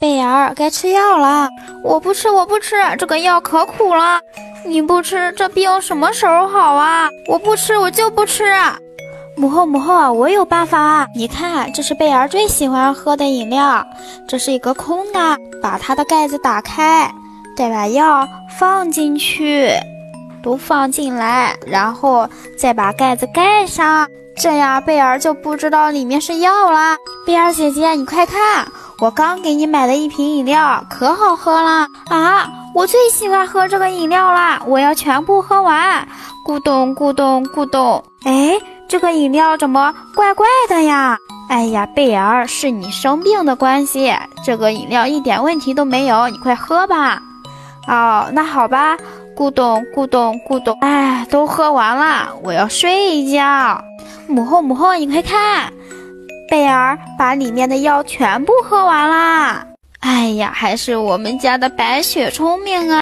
贝儿，该吃药了。我不吃，这个药可苦了。你不吃，这病什么时候好啊？我不吃，我就不吃。母后，我有办法。你看，这是贝儿最喜欢喝的饮料，这是一个空的，把它的盖子打开，再把药放进去，都放进来，然后再把盖子盖上，这样贝儿就不知道里面是药啦。贝儿姐姐，你快看，我刚给你买的一瓶饮料，可好喝了啊！我最喜欢喝这个饮料啦，我要全部喝完。咕咚咕咚咕咚。哎，这个饮料怎么怪怪的呀？哎呀，贝儿，是你生病的关系，这个饮料一点问题都没有，你快喝吧。哦，那好吧。咕咚咕咚咕咚。哎，都喝完了，我要睡一觉。母后，你快看，贝儿把里面的药全部喝完啦。哎呀，还是我们家的白雪聪明啊。